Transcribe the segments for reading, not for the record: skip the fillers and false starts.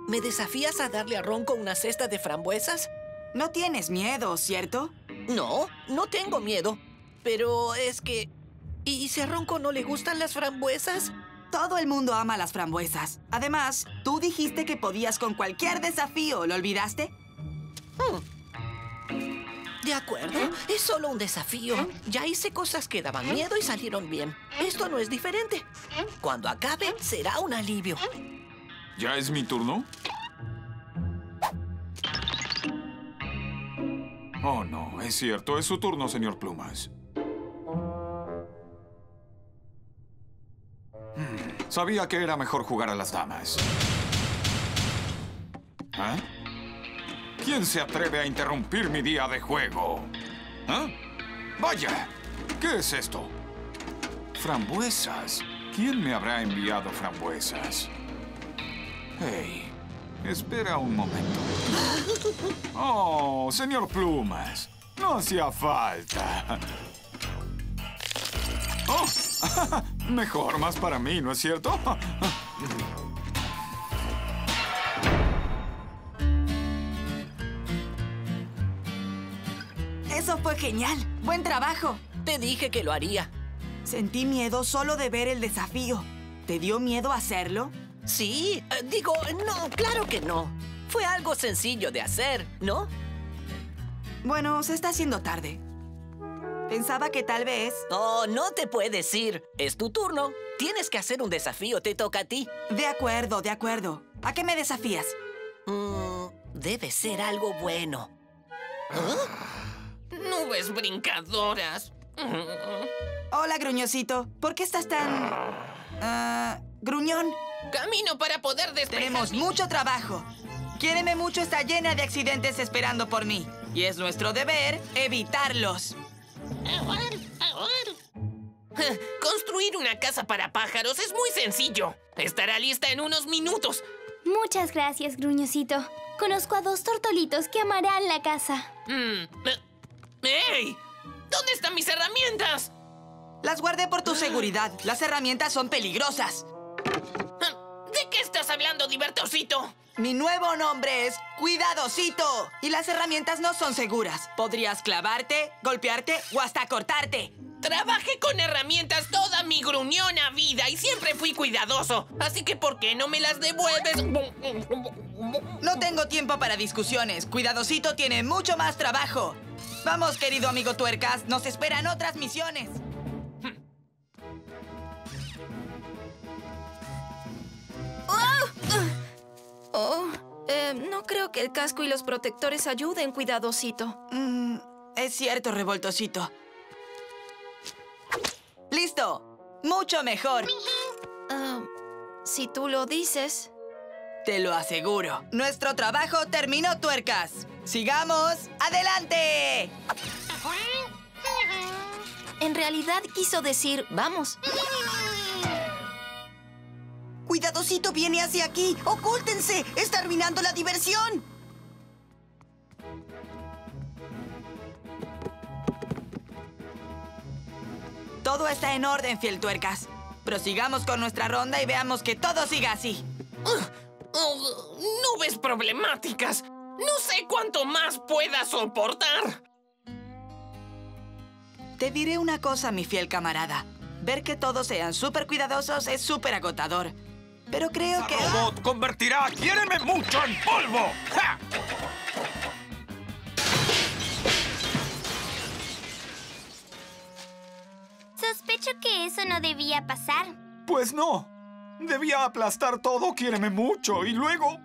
¿Me desafías a darle a Ronco una cesta de frambuesas? No tienes miedo, ¿cierto? No, no tengo miedo. Pero es que... ¿Y si a Ronco no le gustan las frambuesas? Todo el mundo ama las frambuesas. Además, tú dijiste que podías con cualquier desafío. ¿Lo olvidaste? De acuerdo, es solo un desafío. Ya hice cosas que daban miedo y salieron bien. Esto no es diferente. Cuando acabe, será un alivio. ¿Ya es mi turno? Oh, no, es cierto. Es su turno, señor Plumas. Sabía que era mejor jugar a las damas. ¿Ah? ¿Quién se atreve a interrumpir mi día de juego? ¿Ah? ¡Vaya! ¿Qué es esto? ¡Frambuesas! ¿Quién me habrá enviado frambuesas? Hey, espera un momento. Oh, señor Plumas, no hacía falta. Oh, mejor, más para mí, ¿no es cierto? Eso fue genial. ¡Buen trabajo! Te dije que lo haría. Sentí miedo solo de ver el desafío. ¿Te dio miedo hacerlo? Sí, digo, no, claro que no. Fue algo sencillo de hacer, ¿no? Bueno, se está haciendo tarde. Pensaba que tal vez... Oh, no te puedes ir. Es tu turno. Tienes que hacer un desafío. Te toca a ti. De acuerdo, de acuerdo. ¿A qué me desafías? Debe ser algo bueno. Nubes brincadoras. Hola, Gruñosito. ¿Por qué estás tan... gruñón? Camino para poder despejar. Tenemos mucho trabajo. Quiéreme mucho está llena de accidentes esperando por mí. Y es nuestro deber evitarlos. Construir una casa para pájaros es muy sencillo. Estará lista en unos minutos. Muchas gracias, Gruñosito. Conozco a 2 tortolitos que amarán la casa. ¡Ey! ¿Dónde están mis herramientas? Las guardé por tu seguridad. Las herramientas son peligrosas. ¿De qué estás hablando, Divertosito? Mi nuevo nombre es Cuidadosito. Y las herramientas no son seguras. Podrías clavarte, golpearte o hasta cortarte. Trabajé con herramientas toda mi gruñona vida y siempre fui cuidadoso. Así que, ¿por qué no me las devuelves? No tengo tiempo para discusiones. Cuidadosito tiene mucho más trabajo. Vamos, querido amigo Tuercas. Nos esperan otras misiones. No creo que el casco y los protectores ayuden, Cuidadosito. Es cierto, Revoltosito. ¡Listo! ¡Mucho mejor! Si tú lo dices. Te lo aseguro. Nuestro trabajo terminó, Tuercas. ¡Sigamos! ¡Adelante! En realidad quiso decir, vamos. ¡Cuidadosito viene hacia aquí! ¡Ocúltense! ¡Está arruinando la diversión! Todo está en orden, fiel Tuercas. Prosigamos con nuestra ronda y veamos que todo siga así. Nubes problemáticas. No sé cuánto más pueda soportar. Te diré una cosa, mi fiel camarada. Ver que todos sean súper cuidadosos es súper agotador. Pero creo que... ¡Robot convertirá a Quiéreme mucho en polvo! ¡Ja! Sospecho que eso no debía pasar. Pues no. Debía aplastar todo Quiéreme mucho y luego...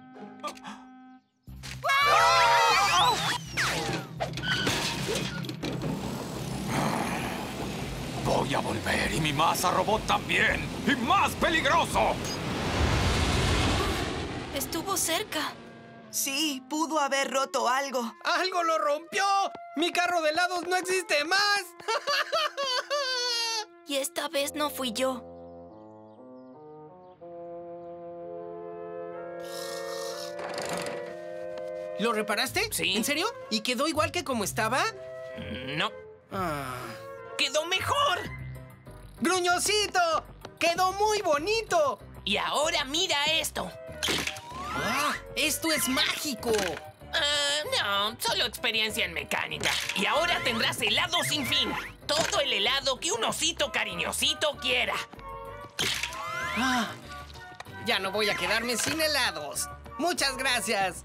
Voy a volver y mi masa robot también. ¡Y más peligroso! Estuvo cerca. Sí, pudo haber roto algo. ¡Algo lo rompió! ¡Mi carro de helados no existe más! Y esta vez no fui yo. ¿Lo reparaste? Sí. ¿En serio? ¿Y quedó igual que como estaba? No. Ah. ¡Quedó mejor! ¡Gruñosito! ¡Quedó muy bonito! Y ahora mira esto. ¡Ah! ¡Esto es mágico! No, solo experiencia en mecánica. Y ahora tendrás helado sin fin. Todo el helado que un osito cariñosito quiera. Ah, ya no voy a quedarme sin helados. ¡Muchas gracias!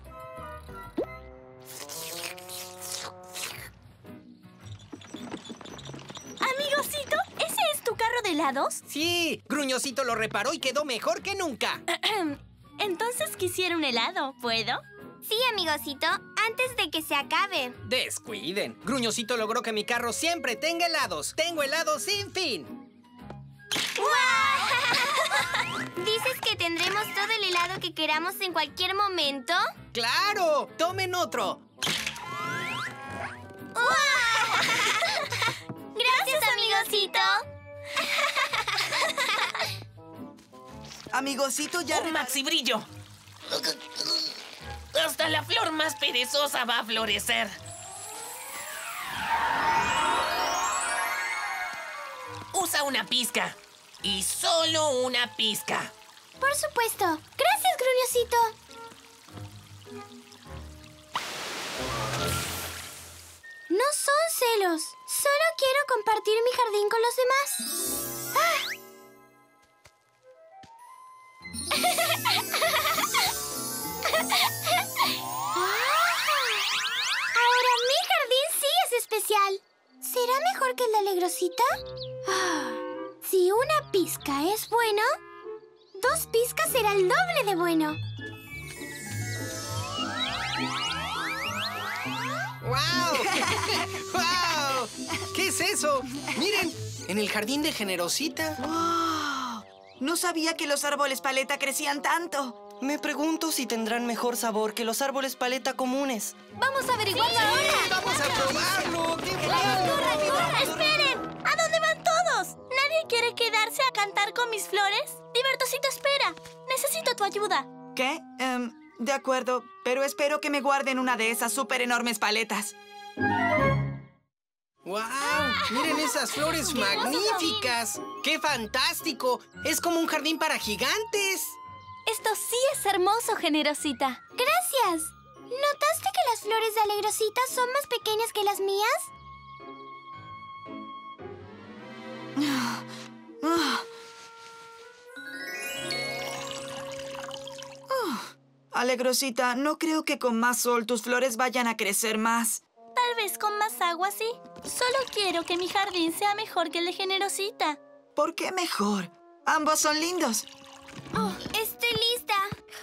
Amigosito, ¿ese es tu carro de helados? Sí, Gruñosito lo reparó y quedó mejor que nunca. Entonces quisiera un helado, ¿puedo? Sí, amigosito, antes de que se acabe. Descuiden. Gruñosito logró que mi carro siempre tenga helados. Tengo helados sin fin. ¿Dices que tendremos todo el helado que queramos en cualquier momento? ¡Claro! ¡Tomen otro! ¡Gracias, amigosito! Amigosito, ya... ¡Un maxi brillo! Hasta la flor más perezosa va a florecer. Usa una pizca. Y solo una pizca. Por supuesto. Gracias, Gruñosito. No son celos. Solo quiero compartir mi jardín con los demás. Ahora mi jardín sí es especial. ¿Será mejor que el de Alegrosita? Si una pizca es bueno, 2 pizcas será el doble de bueno. ¡Wow! ¡Wow! ¿Qué es eso? Miren, en el jardín de Generosita. ¡Wow! No sabía que los árboles paleta crecían tanto. Me pregunto si tendrán mejor sabor que los árboles paleta comunes. ¡Vamos a averiguarlo ahora! ¡Vamos a probarlo! ¡Qué ¡Corran, corran! ¡Esperen! ¿A dónde van todos? ¿Nadie quiere quedarse a cantar con mis flores? Divertosito, espera. Necesito tu ayuda. ¿Qué? De acuerdo, pero espero que me guarden una de esas súper enormes paletas. ¡Wow! ¡Miren esas flores magníficas! ¡Qué fantástico! ¡Es como un jardín para gigantes! Esto sí es hermoso, Generosita. Gracias. ¿Notaste que las flores de Alegrosita son más pequeñas que las mías? Alegrosita, no creo que con más sol tus flores vayan a crecer más. Tal vez con más agua, sí. Solo quiero que mi jardín sea mejor que el de Generosita. ¿Por qué mejor? Ambos son lindos. Estoy lista.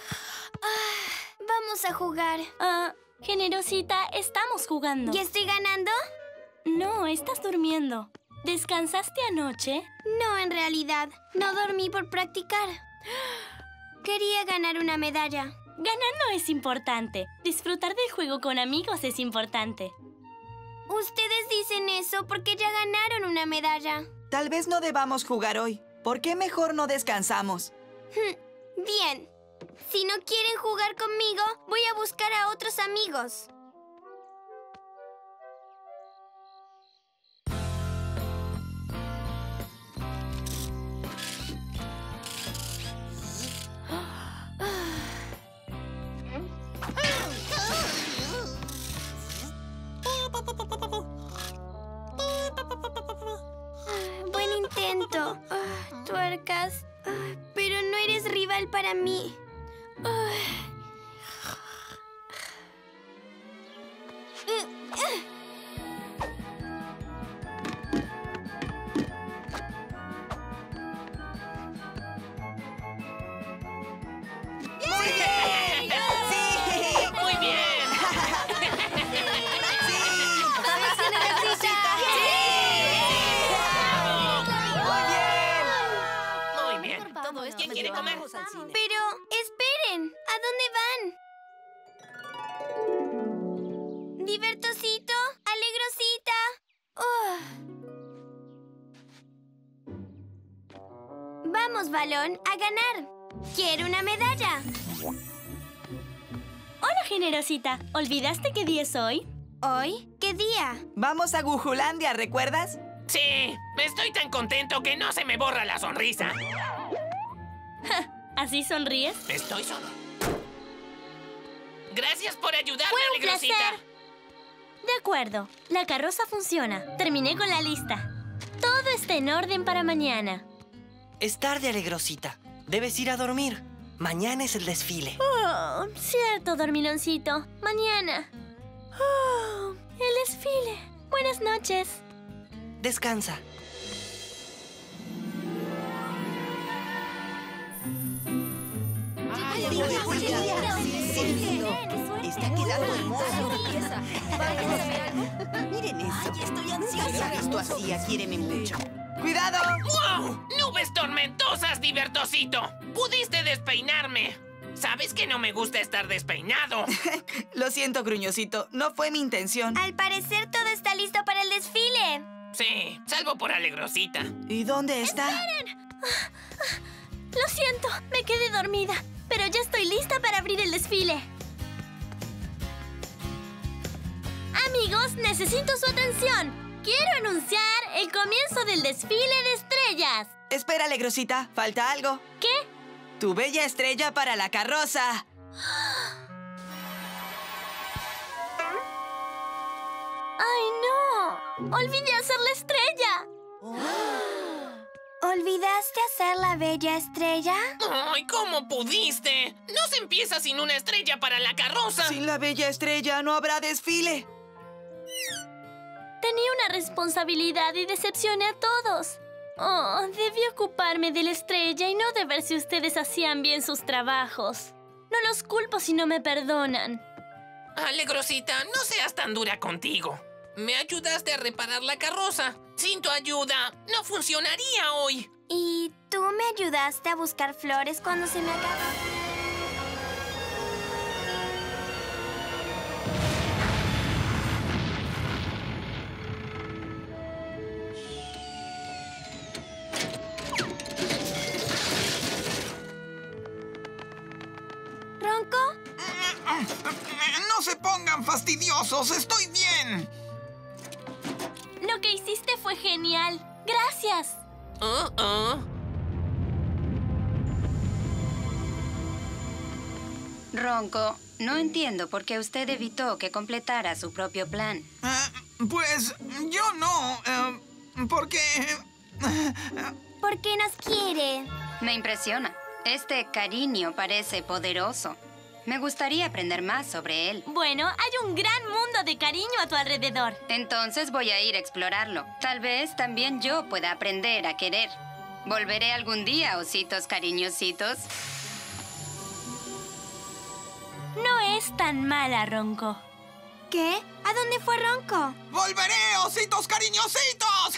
Vamos a jugar. Generosita, estamos jugando. ¿Y estoy ganando? No, estás durmiendo. ¿Descansaste anoche? No, en realidad. No dormí por practicar. Quería ganar una medalla. Ganar no es importante. Disfrutar del juego con amigos es importante. Ustedes dicen eso porque ya ganaron una medalla. Tal vez no debamos jugar hoy. ¿Por qué mejor no descansamos? Bien. Si no quieren jugar conmigo, voy a buscar a otros amigos. Buen intento, Tuercas. Pero no eres rival para mí. ¡Muy bien! Muy bien. ¿Quién quiere comer? Pero, esperen. ¿A dónde van? Divertosito, Alegrosita. Vamos, balón, a ganar. Quiero una medalla. Hola, Generosita. ¿Olvidaste qué día es hoy? ¿Hoy? ¿Qué día? Vamos a Gujulandia, ¿recuerdas? Sí, estoy tan contento que no se me borra la sonrisa. ¿Así sonríes? Estoy solo. Gracias por ayudarme, Fue un Alegrosita. placer. De acuerdo. La carroza funciona. Terminé con la lista. Todo está en orden para mañana. Es tarde, Alegrosita. Debes ir a dormir. Mañana es el desfile. Oh, cierto, dormiloncito. Mañana. Oh, el desfile. Buenas noches. Descansa. Está quedando hermoso. Miren eso. Estoy ansiosa. Visto así, quiéreme mucho. ¡Cuidado! ¡Wow! ¡Nubes tormentosas, Divertosito! ¡Pudiste despeinarme! ¿Sabes que no me gusta estar despeinado? Lo siento, Gruñosito. No fue mi intención. Al parecer todo está listo para el desfile. Sí, salvo por Alegrosita. ¿Y dónde está? Lo siento, me quedé dormida. Pero ya estoy lista para abrir el desfile. Amigos, necesito su atención. Quiero anunciar el comienzo del desfile de estrellas. Espera, Alegrosita. Falta algo. ¿Qué? Tu bella estrella para la carroza. ¡Ay, no! ¡Olvidé hacer la estrella! ¿Olvidaste hacer la bella estrella? ¡Ay, cómo pudiste! ¡No se empieza sin una estrella para la carroza! Sin la bella estrella no habrá desfile. Tenía una responsabilidad y decepcioné a todos. Oh, debí ocuparme de la estrella y no de ver si ustedes hacían bien sus trabajos. No los culpo si no me perdonan. Alegrosita, no seas tan dura contigo. Me ayudaste a reparar la carroza. Sin tu ayuda, no funcionaría hoy. ¿Y tú me ayudaste a buscar flores cuando se me acabó? ¿Ronco? ¡No se pongan fastidiosos! ¡Estoy bien! Lo que hiciste fue genial. Gracias. Ronco, no entiendo por qué usted evitó que completara su propio plan. Pues yo no. Porque... ¿Por qué nos quiere? Me impresiona. Este cariño parece poderoso. Me gustaría aprender más sobre él. Bueno, hay un gran mundo de cariño a tu alrededor. Entonces voy a ir a explorarlo. Tal vez también yo pueda aprender a querer. Volveré algún día, ositos cariñositos. No es tan mala, Ronco. ¿Qué? ¿A dónde fue Ronco? ¡Volveré, ositos cariñositos!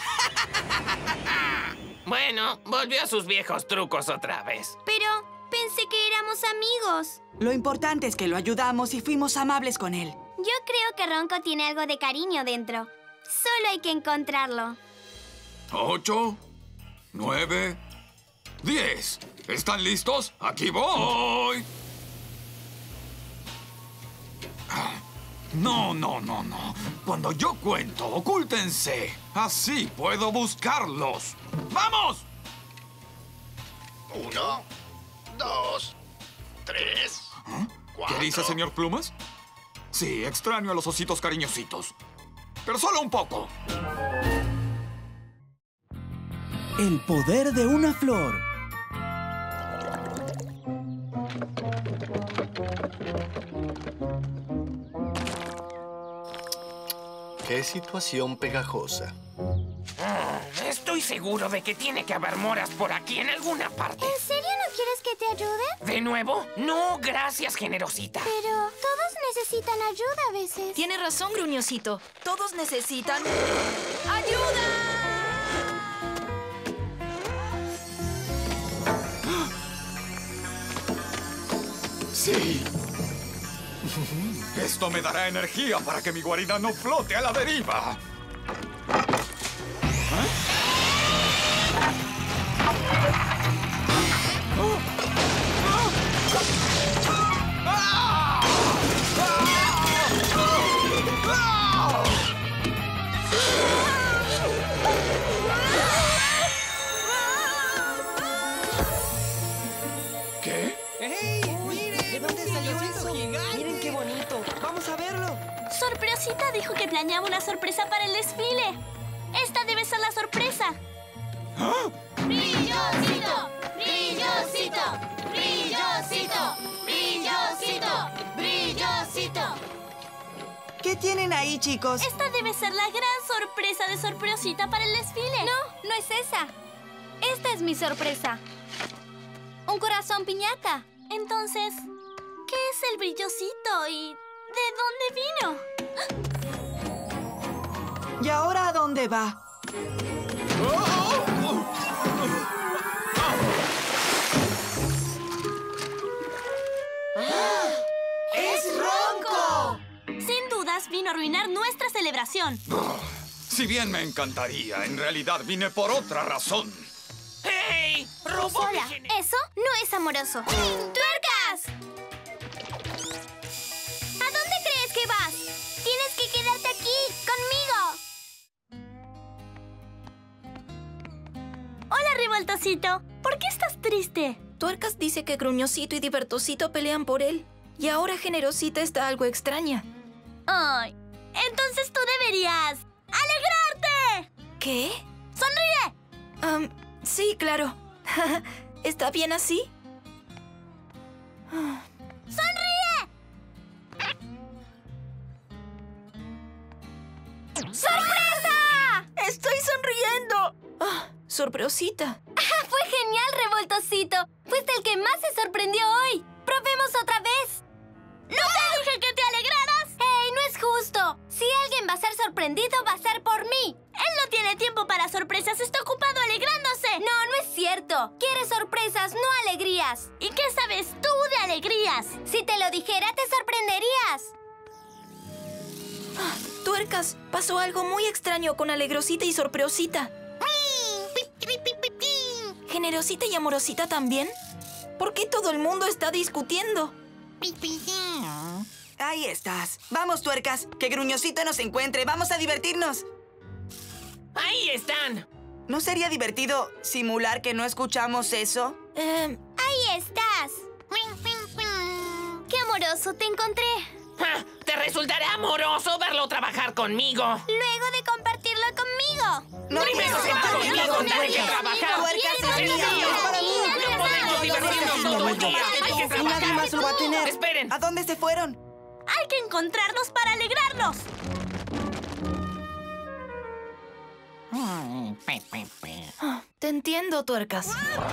Bueno, volvió a sus viejos trucos otra vez. Pero pensé que éramos amigos. Lo importante es que lo ayudamos y fuimos amables con él. Yo creo que Ronco tiene algo de cariño dentro. Solo hay que encontrarlo. 8, 9, 10. ¿Están listos? ¡Aquí voy! No. Cuando yo cuento, ocúltense. Así puedo buscarlos. ¡Vamos! 1, 2, 3, 4... ¿Qué dice, señor Plumas? Sí, extraño a los ositos cariñositos. Pero solo un poco. El poder de una flor. ¡Qué situación pegajosa! Estoy seguro de que tiene que haber moras por aquí en alguna parte. ¿En serio no quieres que te ayude? ¿De nuevo? No, gracias, generosita. Pero todos necesitan ayuda a veces. Tiene razón, Gruñosito. Todos necesitan... ¡ayuda! Sí. Esto me dará energía para que mi guarida no flote a la deriva. ¿Qué? ¡Hey! ¡Miren! dónde salió eso? Miren qué bonito. Vamos a verlo. Sorpresita dijo que planeaba una sorpresa para el desfile. Esta debe ser la sorpresa. ¡Brillosito! ¡Brillosito! ¡Brillosito! ¡Brillosito! ¡Brillosito! ¿Qué tienen ahí, chicos? Esta debe ser la gran sorpresa de Sorpresita para el desfile. No, no es esa. Esta es mi sorpresa. Un corazón piñata. Entonces, ¿qué es el brillosito y de dónde vino? ¿Y ahora a dónde va? ¡Es Ronco! Sin dudas vino a arruinar nuestra celebración. Si bien me encantaría, en realidad vine por otra razón. ¡Hey! ¡Robot! Hola, eso no es amoroso. ¡Tuercas! ¿A dónde crees que vas? Tienes que quedarte aquí, conmigo. Hola, Revoltosito. ¿Por qué estás triste? Tuercas dice que Gruñosito y Divertosito pelean por él. Y ahora Generosita está algo extraña. Ay, entonces tú deberías alegrarte. ¿Qué? ¡Sonríe! Sí, claro. ¿Está bien así? ¡Sonríe! ¡Sorpresa! ¡Estoy sonriendo! Sorpresita. Fue genial, Revoltosito. Fuiste el que más se sorprendió hoy. ¡Probemos otra vez! ¡No te dije que te alegraras! ¡Ey, no es justo! Si alguien va a ser sorprendido, va a ser por mí. Él no tiene tiempo para sorpresas. Está ocupado alegrándose. No, no es cierto. Quiere sorpresas, no alegrías. ¿Y qué sabes tú de alegrías? Si te lo dijera, te sorprenderías. Tuercas, pasó algo muy extraño con Alegrosita y Sorpresita. ¿Generosita y Amorosita también? ¿Por qué todo el mundo está discutiendo? Ahí estás. Vamos, Tuercas. Que Gruñosito nos encuentre. Vamos a divertirnos. ¡Ahí están! ¿No sería divertido simular que no escuchamos eso? Ahí estás. ¡Qué amoroso! Te encontré. ¡Ja! ¡Te resultará amoroso verlo trabajar conmigo! Luego de compartirlo conmigo. No, ¡Primero se va conmigo antes de que trabajar! Tuercas, ¡Es mío! ¡No podemos divertirnos todo el día! ¡Hay que Y nadie más lo va a tener. ¡Esperen! ¿A dónde se fueron? Hay que encontrarnos para alegrarnos. Te entiendo, Tuercas.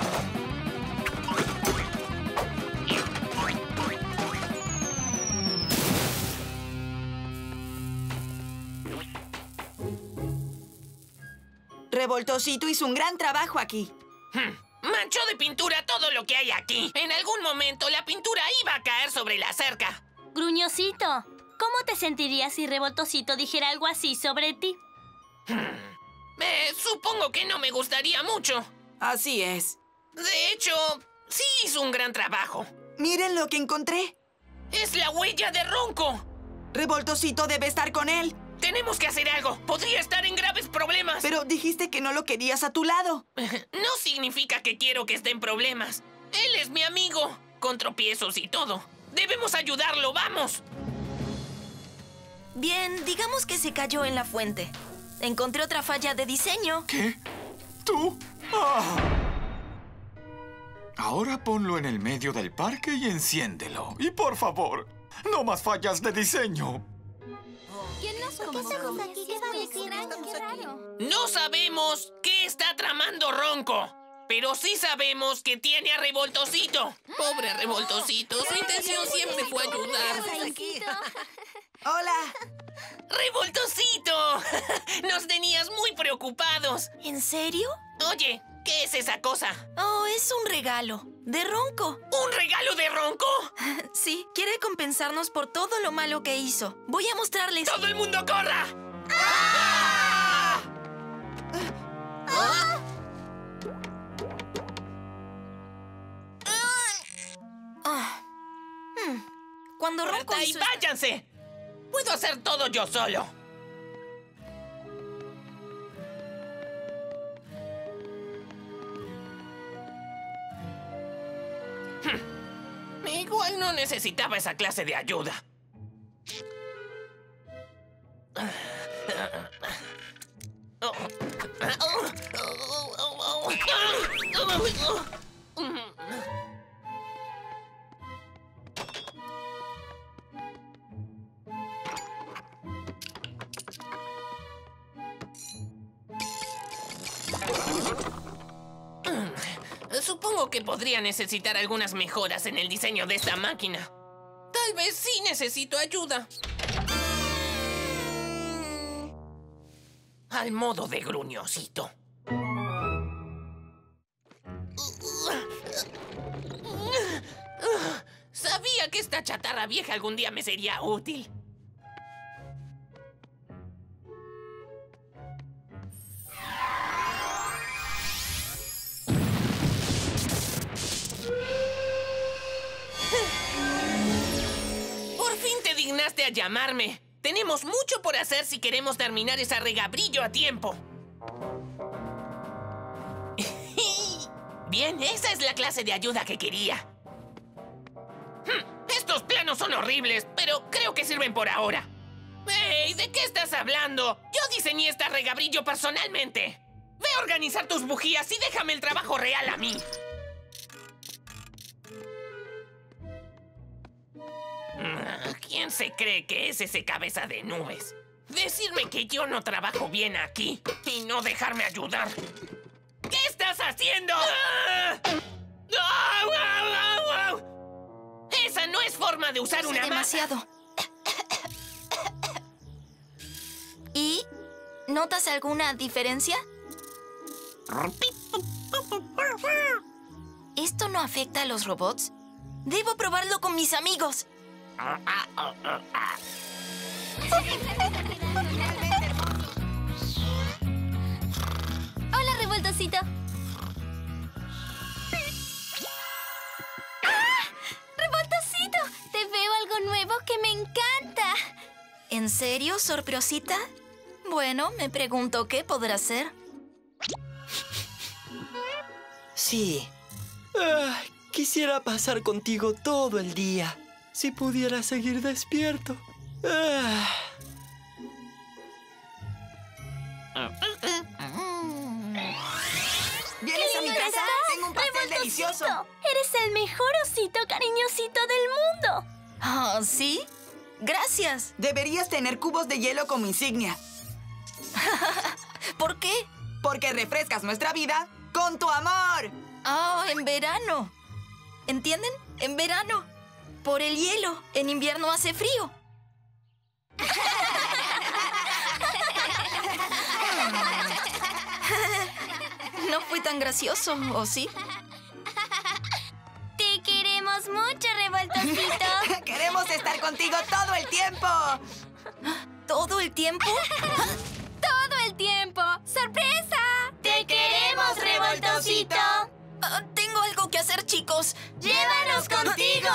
Revoltosito hizo un gran trabajo aquí. Manchó de pintura todo lo que hay aquí. En algún momento la pintura iba a caer sobre la cerca. Gruñosito, ¿cómo te sentirías si Revoltosito dijera algo así sobre ti? Supongo que no me gustaría mucho. Así es. De hecho, sí hizo un gran trabajo. Miren lo que encontré. ¡Es la huella de Ronco! Revoltosito debe estar con él. Tenemos que hacer algo. Podría estar en graves problemas. Pero dijiste que no lo querías a tu lado. No significa que quiero que esté en problemas. Él es mi amigo, con tropiezos y todo. Debemos ayudarlo, vamos. Bien, digamos que se cayó en la fuente. Encontré otra falla de diseño. ¿Qué? ¿Tú? ¡Ah! Ahora ponlo en el medio del parque y enciéndelo. Y por favor, no más fallas de diseño. ¿Quién nos convocó? Qué raro. No sabemos qué está tramando Ronco, pero sí sabemos que tiene a Revoltosito. Pobre Revoltosito, su intención siempre fue ayudar. ¡Hola! ¡Revoltosito! Nos tenías muy preocupados. ¿En serio? Oye, ¿qué es esa cosa? Oh, es un regalo. De Ronco. ¿Un regalo de Ronco? Sí, quiere compensarnos por todo lo malo que hizo. Voy a mostrarles. ¡Todo el mundo corra! Cuando Ronco ¡Corta y hizo váyanse! Puedo hacer todo yo solo. Me Igual no necesitaba esa clase de ayuda. Supongo que podría necesitar algunas mejoras en el diseño de esta máquina. Tal vez sí necesito ayuda. Al modo de gruñosito. Sabía que esta chatarra vieja algún día me sería útil. Por fin te dignaste a llamarme. Tenemos mucho por hacer si queremos terminar esa regabrillo a tiempo. Bien, esa es la clase de ayuda que quería. Estos planos son horribles, pero creo que sirven por ahora. ¡Hey! ¿De qué estás hablando? Yo diseñé esta regabrillo personalmente. Ve a organizar tus bujías y déjame el trabajo real a mí. ¿Quién se cree que es ese cabeza de nubes? Decirme que yo no trabajo bien aquí y no dejarme ayudar. ¿Qué estás haciendo? Esa no es forma de usar una demasiado. ¿Y notas alguna diferencia? ¿Esto no afecta a los robots? Debo probarlo con mis amigos. Hola, Revoltosito. ¡Revoltosito! Te veo algo nuevo que me encanta. ¿En serio, sorpresita? Bueno, me pregunto qué podrá ser. Sí. Quisiera pasar contigo todo el día. Si pudiera seguir despierto. ¿Vienes a mi casa? Tengo un pastel delicioso. Eres el mejor osito cariñosito del mundo. Oh, ¿sí? Gracias. Deberías tener cubos de hielo como insignia. ¿Por qué? Porque refrescas nuestra vida con tu amor. Oh, en verano. ¿Entienden? En verano. Por el hielo. En invierno hace frío. No fue tan gracioso, ¿o sí? Te queremos mucho, Revoltosito. Queremos estar contigo todo el tiempo. ¿Todo el tiempo? ¡Todo el tiempo! ¡Sorpresa! ¡Te queremos, Revoltosito! Tengo algo que hacer, chicos. ¡Llévanos contigo!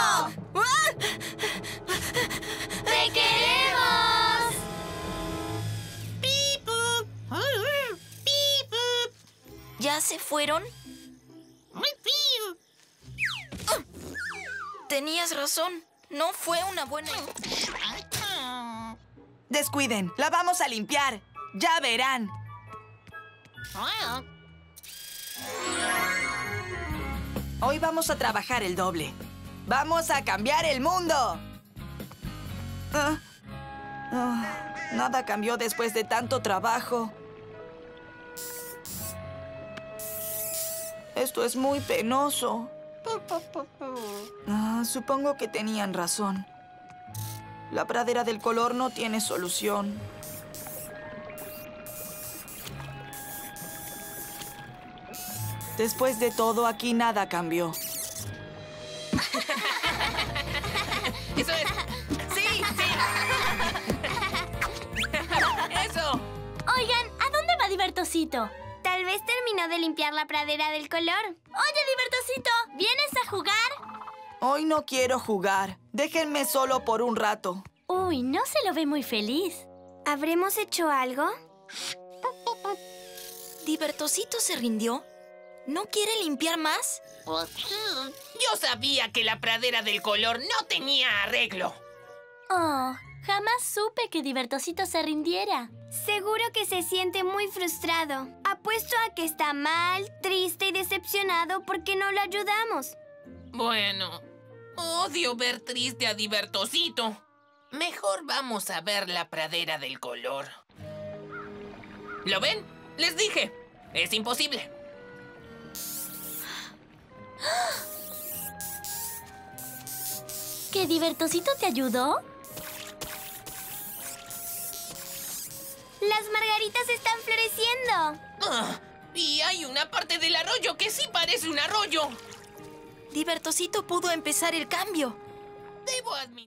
¡Te queremos! ¿Ya se fueron? Tenías razón. No fue una buena... Descuiden, la vamos a limpiar. Ya verán. Hoy vamos a trabajar el doble. ¡Vamos a cambiar el mundo! Nada cambió después de tanto trabajo. Esto es muy penoso. Supongo que tenían razón. La pradera del color no tiene solución. Después de todo, aquí nada cambió. ¡Eso es! ¡Sí! ¡Sí! ¡Eso! Oigan, ¿a dónde va Divertosito? Tal vez terminó de limpiar la pradera del color. Oye, Divertosito, ¿vienes a jugar? Hoy no quiero jugar. Déjenme solo por un rato. Uy, no se lo ve muy feliz. ¿Habremos hecho algo? ¿Divertosito se rindió? ¿No quiere limpiar más? Yo sabía que la pradera del color no tenía arreglo. Oh, jamás supe que Divertosito se rindiera. Seguro que se siente muy frustrado. Apuesto a que está mal, triste y decepcionado porque no lo ayudamos. Bueno, odio ver triste a Divertosito. Mejor vamos a ver la pradera del color. ¿Lo ven? Les dije. Es imposible. ¿Que Divertosito te ayudó? ¡Las margaritas están floreciendo! Y hay una parte del arroyo que sí parece un arroyo. Divertosito pudo empezar el cambio. Debo admitir.